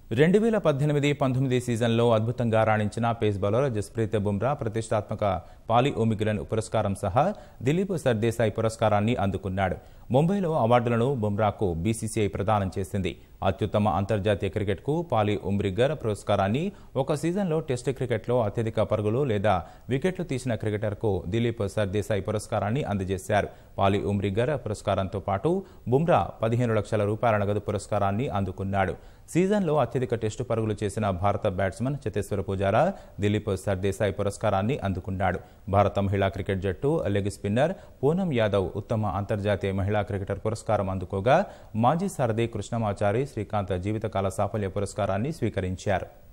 2018-19 సీజన్లో అద్భుతంగా రాణించిన పేస్ బౌలర్ జస్ప్రీత్ బుమ్రా ప్రతిష్టాత్మక పాలి ఉమిగ్రన్ పురస్కారం సహా దిలీప్ సర్దేశాయ్ పురస్కారాన్ని అందుకున్నాడు. ముంబైలో అవార్డులను బుమ్రాకు బీసీసీఐ ప్రదానం చేసింది. అత్యుత్తమ అంతర్జాతీయ క్రికెట్కు పాలి ఉమ్రిగర్ పురస్కారాన్ని, ఒక సీజన్లో టెస్ట్ క్రికెట్లో అత్యధిక పరుగులు లేదా వికెట్లు తీసిన క్రికెటర్కు దిలీప్ సర్దేశాయ్ పురస్కారాన్ని అందజేశారు. పాలి ఉమ్రిగర్ పురస్కారంతో పాటు బుమ్రా 15 లక్షల రూపాయల నగదు పురస్కారాన్ని అందుకున్నాడు. సీజన్లో అత్యధిక టెస్టు పరుగులు చేసిన భారత బ్యాట్స్మన్ చతేశ్వర్ పుజారా దిలీప్ సర్దేశాయ్ పురస్కారాన్ని అందుకున్నాడు. భారత మహిళా క్రికెట్ జట్టు లెగ్ స్పిన్నర్ పూనం యాదవ్ ఉత్తమ అంతర్జాతీయ మహిళా క్రికెటర్ పురస్కారం అందుకోగా, మాజీ సారథి కృష్ణమాచారి శ్రీకాంత్ జీవితకాల సాఫల్య పురస్కారాన్ని స్వీకరించారు.